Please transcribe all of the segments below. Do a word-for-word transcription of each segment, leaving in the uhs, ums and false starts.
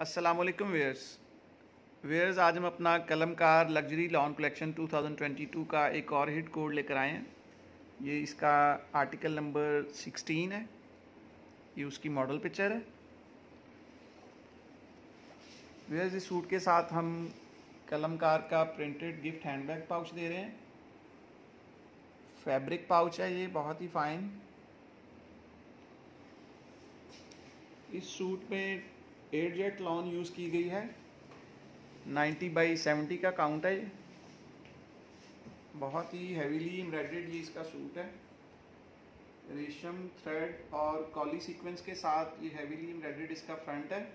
अस्सलामुअलैकुम wears wears आज हम अपना कलमकार लग्जरी लॉन कलेक्शन दो हज़ार बाईस का एक और हिट कोड लेकर आए हैं। ये इसका आर्टिकल नंबर सोलह है। ये उसकी मॉडल पिक्चर है। वेयर्स इस सूट के साथ हम कलमकार का प्रिंटेड गिफ्ट हैंडबैग पाउच दे रहे हैं। फैब्रिक पाउच है ये, बहुत ही फाइन। इस सूट में एट जेट लॉन यूज़ की गई है। नब्बे बाई सत्तर का काउंट है। ये बहुत ही हैवीली एम्ब्रॉयडर्ड ये इसका सूट है। रेशम थ्रेड और कॉली सीक्वेंस के साथ ये हैवीली एम्ब्रॉयडर्ड इसका फ्रंट है।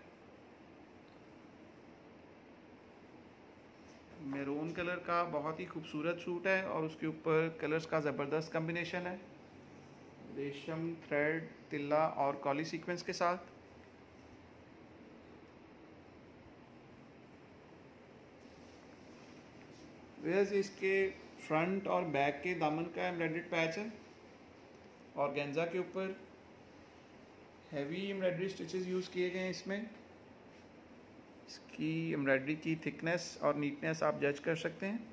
मैरून कलर का बहुत ही खूबसूरत सूट है और उसके ऊपर कलर्स का ज़बरदस्त कॉम्बिनेशन है। रेशम थ्रेड, तिल्ला और कॉली सीक्वेंस के साथ। वैसे इसके फ्रंट और बैक के दामन का एम्ब्रॉयडर्ड पैच है। ऑर्गेन्जा के ऊपर हैवी एम्ब्रॉयडरी स्टिचेस यूज़ किए गए हैं। इसमें इसकी एम्ब्रॉयडरी की थिकनेस और नीटनेस आप जज कर सकते हैं।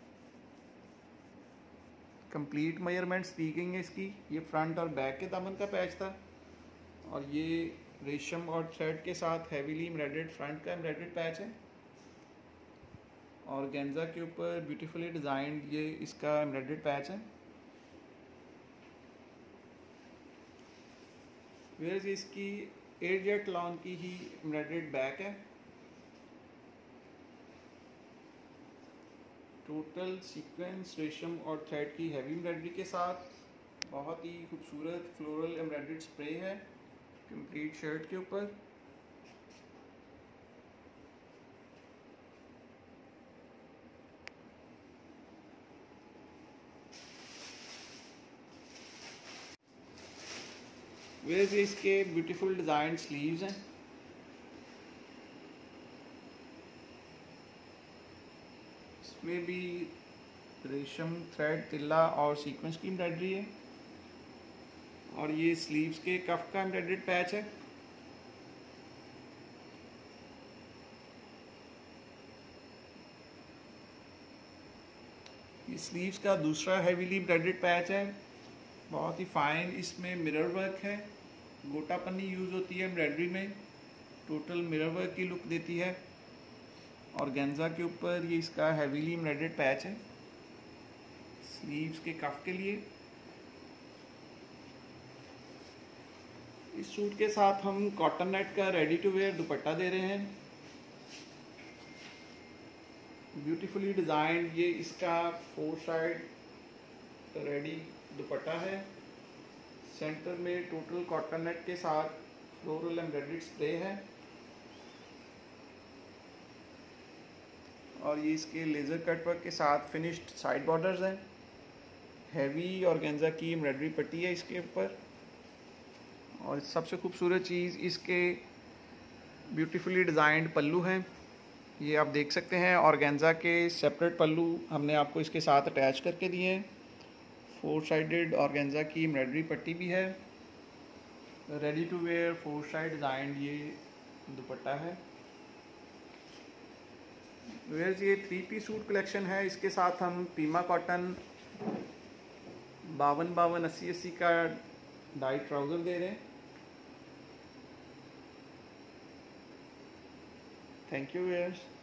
कंप्लीट मेजरमेंट्स दी गई हैं इसकी। ये फ्रंट और बैक के दामन का पैच था और ये रेशम और थ्रेड के साथ हैवीली एम्ब्रॉयडर्ड फ्रंट का एम्ब्रॉयडर्ड पैच है। ऑर्गेन्जा के ऊपर ब्यूटीफुली डिज़ाइंड ये इसका एम्ब्रॉयडर्ड पैच है। वेयर्स इसकी एट जेट लॉन की ही एम्ब्रॉयडर्ड बैक है। टोटल सीक्वेंस, रेशम और थ्रेड की हैवी एम्ब्रॉयडरी के साथ बहुत ही खूबसूरत फ्लोरल एम्ब्रॉयडर्ड स्प्रे है कंप्लीट शर्ट के ऊपर। वेयर्स इसके ब्यूटीफुल डिज़ाइन स्लीव्स हैं। इसमें भी रेशम थ्रेड, तिल्ला और सीक्वेंस की एम्ब्रॉयडरी है और ये स्लीव्स के कफ का एम्ब्रॉयडर्ड पैच है। ये स्लीव्स का दूसरा हैवीली एम्ब्रॉयडर्ड पैच है, बहुत ही फाइन। इसमें मिरर वर्क है, गोटा पन्नी यूज़ होती है एम्ब्रॉयडरी में, टोटल मिरर वर्क की लुक देती है। ऑर्गेन्जा के ऊपर ये इसका हैवीली एम्ब्रॉयडर्ड पैच है स्लीव्स के कफ के लिए। इस सूट के साथ हम कॉटन नेट का रेडी टू वेयर दुपट्टा दे रहे हैं। ब्यूटीफुली डिज़ाइंड ये इसका फोर साइड रेडी दुपट्टा है। सेंटर में टोटल कॉटन नेट के साथ फ्लोरल एम्ब्रॉयडर्ड स्प्रे है और ये इसके लेज़र कट वर्क के साथ फिनिश्ड साइड बॉर्डर्स हैं। हैवी ऑर्गेन्जा की एम्ब्रॉयडरी पट्टी है इसके ऊपर और सबसे खूबसूरत चीज़ इसके ब्यूटीफुली डिज़ाइंड पल्लू हैं। ये आप देख सकते हैं, ऑर्गेन्जा के सेपरेट पल्लू हमने आपको इसके साथ अटैच करके दिए हैं। फोर साइडेड ऑर्गेन्जा की एम्ब्रॉयडरी पट्टी भी है। Ready to wear four side design ये दुपट्टा है। वेयर्स ये थ्री पीस सूट कलेक्शन है। इसके साथ हम पीमा कॉटन बावन बावन अस्सी अस्सी का डाई ट्राउज़र दे रहे हैं। Thank you wears.